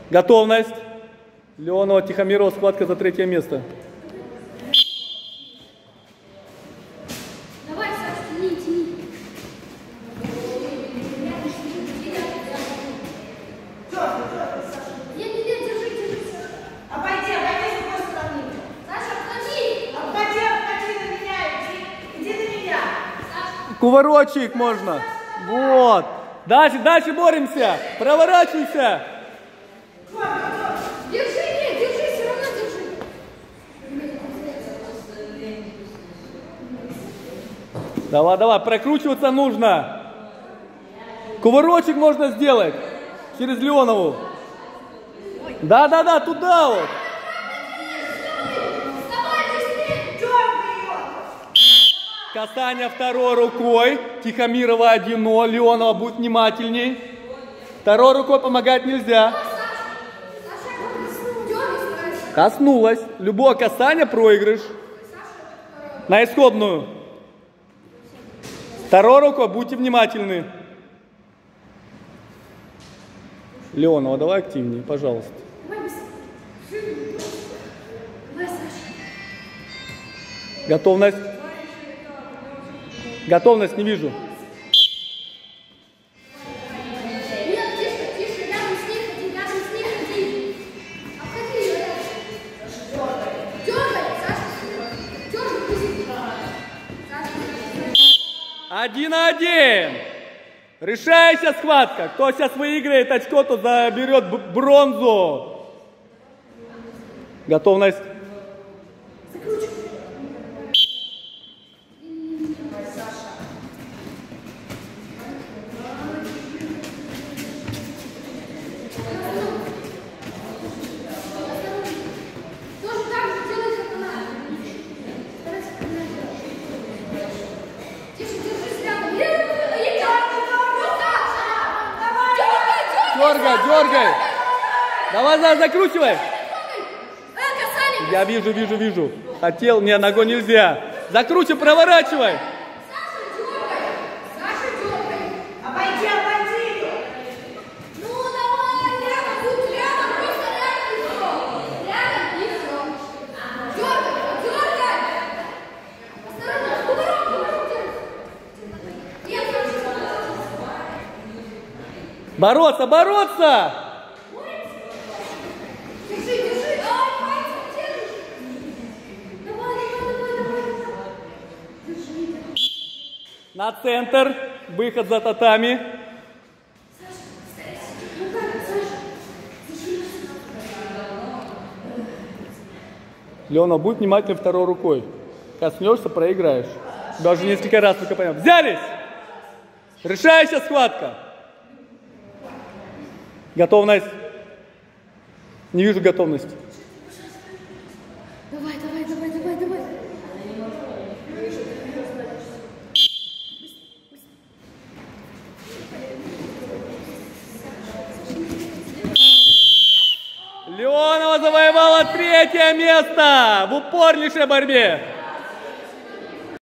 Готовность. Леонова, Тихомирова, схватка за 3-е место. Давай, Саша, тяни, тяни. Нет, держи, держи. Обойди с другой стороны. Саша, обходи. Обходи на меня, иди на меня. Кувырочек можно. Вот. Дальше боремся. Проворачивайся. Держи, все равно держи. Давай, прокручиваться нужно. Кувырочек можно сделать через Леонову. Да, туда вот. Вставай быстрее. Касание второй рукой. Тихомирова 1-0. Леонова будет внимательней. Второй рукой помогать нельзя. Коснулась. Любое касание проигрыш. На исходную. Второй рукой будьте внимательны. Леонова, давай активнее, пожалуйста. Готовность. Готовность не вижу. Нет, тише, рядом с ней ходи. Обходи ее рядом. Дергай, Саша. Дергай, 1-1. Решающая схватка. Кто сейчас выиграет очко, тот заберет бронзу. Готовность. тоже так же делай, как она. Тише, держись рядом. Дергай. Давай, закручивай. Касание. Я вижу. Хотел, мне ногой нельзя. Закручивай, проворачивай. Саша, дергай. Обойди. Ну, давай, рядом, будь рядом, просто рядом и все. Дергай. Осторожно, кувырок делай. Нет, Саша. Бороться. Держи. Давай, пальцем держишь. Давай. Держи. На центр. Выход за татами. Леона, будь внимательный второй рукой. Коснешься, проиграешь. Даже несколько раз только поймем. Взялись! Решающая схватка. Готовность. Не вижу готовности. Давай. Леонова завоевала 3-е место в упорнейшей борьбе.